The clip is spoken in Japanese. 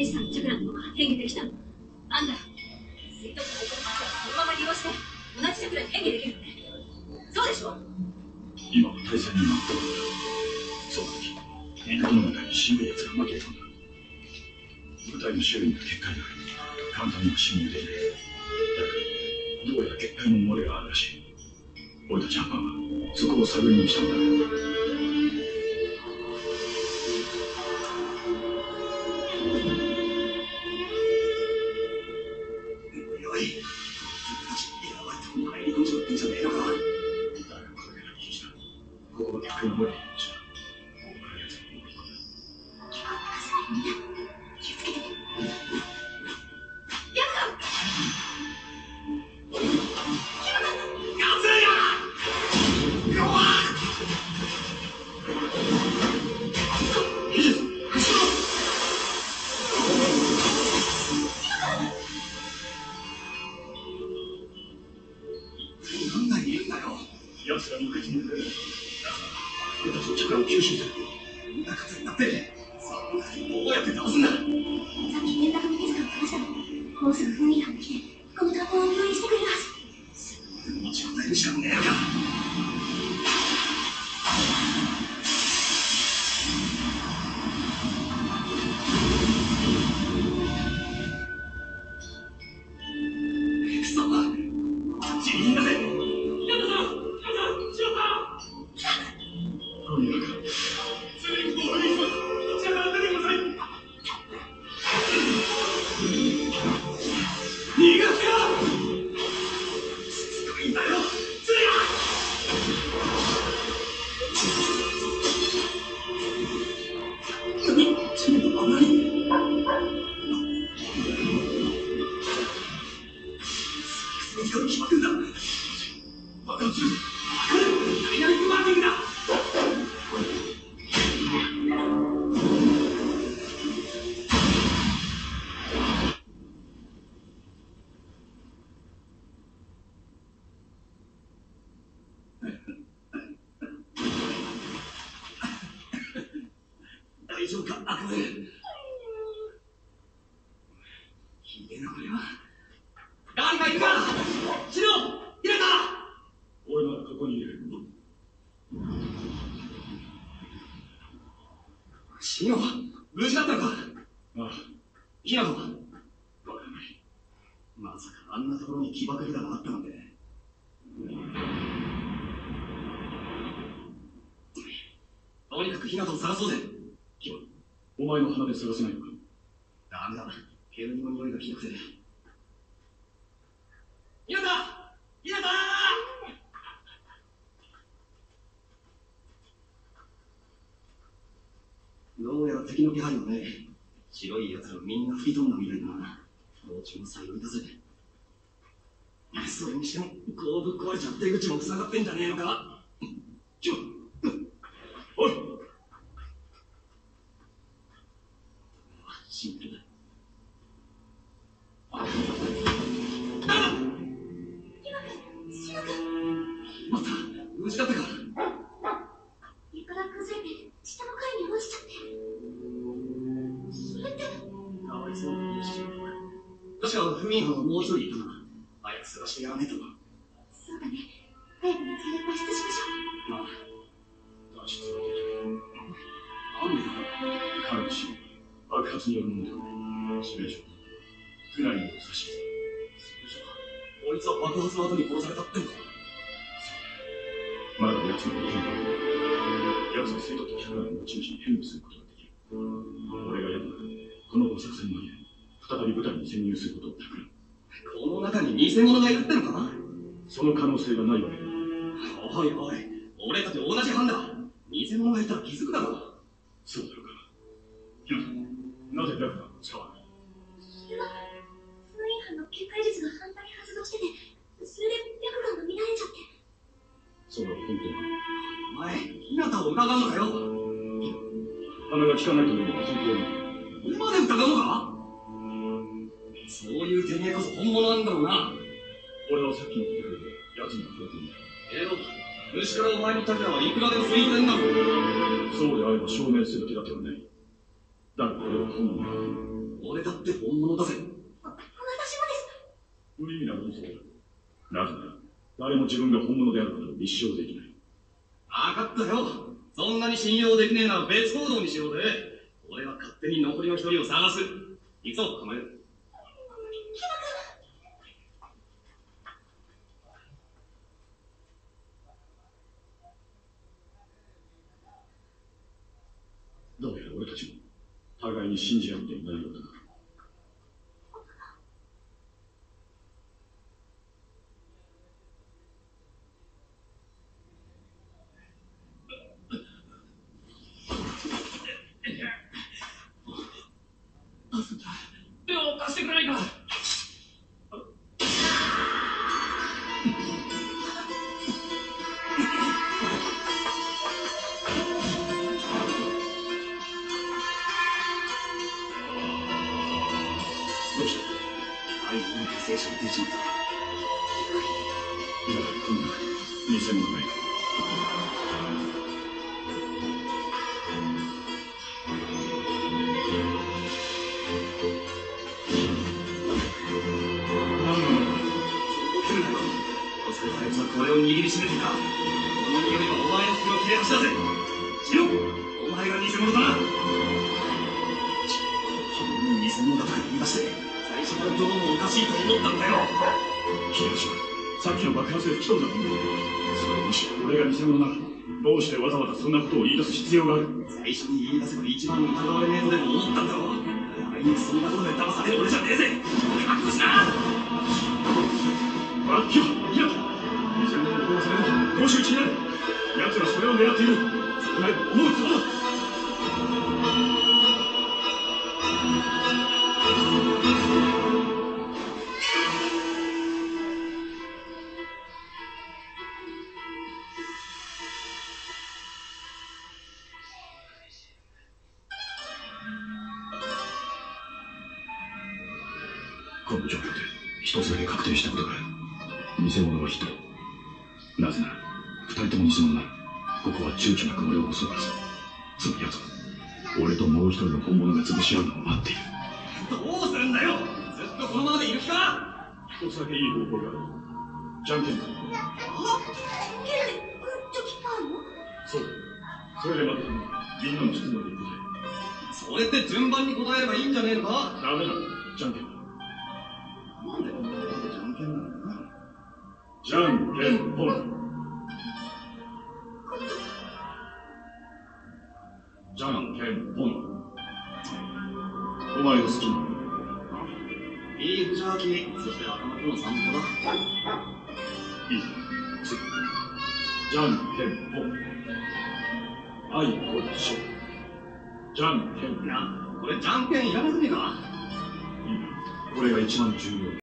ネジさんのチャクラのまま変化できた。なんだ、水遁の起こり方をそのまま利用して同じチャクラに変化できるのね。そうでしょ。 今は対戦に回ったのだ。その時ネットの中に白いやつが紛れ込んだ。舞台の周囲には結界があり、簡単には侵入できない。だがどうやら結界の漏れがあるらしい。俺たちハンパーはそこを探りに来たんだ。 おい、君たちやばいと入り込んじまってんじゃねえのか。だがこれがいいじゃん。ここは結界の漏れにいるんじゃ。ここからやつを追い込む。みんな気をつけて。 奴らに受け止める。俺たちの力を吸収する。 こんな形になって、さあ、僕たちどうやって倒すんだ。さっき連絡の手塚を話したの。もうすぐ封印班が来て、この担当を封印してくれるはず。 持ちこたえるしかねえのか。くそ、自分だぜ。 とにかくすぐにここを封印します。こちらから出てください。 逃がせよ。しつこいんだよ。君のままに。すぐに決まってんだ。 爆発する。 ダイナミックマーキングだ。大丈夫か、悪魔。ひでえな、これは。誰かいるか。シロ、入れた。 俺ならここにいる。 シロ、無事だったのか。 ああ、 ヒナトは。 わからない。 まさかあんなところに起爆札があったなんて。とにかくヒナトを探そうぜ。 お前の鼻で探せないのか。 ダメだ。煙の匂いがひどくて。ヒナタ！ヒナタ！どうやら敵の気配はね。白い奴らみんな吹き飛んだみたいだな。包丁の最後に出せ。それにしても、こうぶっ壊れちゃ出口も塞がってんじゃねえのか。 おい！ シンプルだ。また、無事だったか。 床が崩れて、下の階に落ちちゃって。それって。 かわいそうな話。確か封印班はもう一人いたな。早く探してやらねえと。 そうだね。早く見つけて脱出しましょう。 あ脱出はできる。 なんでだ。 彼の死爆発によるものではない。それ以上クラリンを刺し。 こいつは爆発の後に殺されたってのか。 まだ奴の生きる。奴が生徒とキャラの持ち主に変化することができる。俺がやるのはこの5作戦の間に再び舞台に潜入することを企む。 この中に偽物がいるってのか。その可能性がないわけだ。 おいおい、俺たち同じ班だ。偽物がいたら気づくだろ。 そうだろうか。ヒロト、なぜラクダを使わない。 それは封印班の警戒術が反対に発動してて、それで白眼が乱れちゃって。 それは本当か。 お前、日向を疑うのかよ。 鼻が利かないというのは本当なの。 俺まで疑うのか。そういう手芸こそ本物なんだろうな。 俺はさっきの時で奴には触れていた。 虫からお前の宝はいくらでも吸いてんだぞ。 そうであれば証明する気だけはない。だがこれは本物だ。 俺だって本物だぜ。 私もです。 無意味な論争だ。なぜなら、誰も自分が本物であることを立証できない。 分かったよ。そんなに信用できねえなら別行動にしようぜ。俺は勝手に残りの一人を探す。行くぞ、構える。 どうやら俺たちも互いに信じ合っていないようだな。 手を貸してくれないか。 どうした？ 愛の犠牲者が出ちまった。 いや、とにかく偽物がいる。 あいつはこれを握りしめていた。この匂いはお前の服の切れ端だぜ。シロ、お前が偽物だな。君に偽物だとか言い出して最初からどうもおかしいと思ったんだよ。 切れ端はさっきの爆発で吹き飛んだもんだ。それをもし俺が偽物ならどうしてわざわざそんなことを言い出す必要がある？ 最初に言い出せば一番疑われねえとでも思ったんだろう。あいにくそんなことで騙される俺じゃねえぜ。覚悟しな。 バッキー、いや、偽物を殺されると公衆地になる。奴らそれを狙っている。そうなれば思うつぼだ。この状況で一つだけ確定したことがある。偽物は一人。なぜなら二人とも偽物ならここは躊躇なく俺を襲うはず。その奴は俺ともう一人の本物が潰し合うのを待っている。 どうするんだよ。ずっとこのままでいる気か。 一つだけいい方法がある。じゃんけんだ。 ケンでグッチョキパーの？ そうだ。それで負けたのはみんなの質問に答それって順番に答えればいいんじゃねえのか。 え。ダメだ。じゃんけんだ。 なんでこんなことじゃんけんなのかな。 じゃんけんぽん。じゃんけんぽん。お前の好きなビーフジャーキー、そして赤幕の散歩だ。 いいか、次。じゃんけんぽん。あいこでしょ。じゃんけん。 いや、これじゃんけんいらなくねえか。 いいな。これが一番重要だ。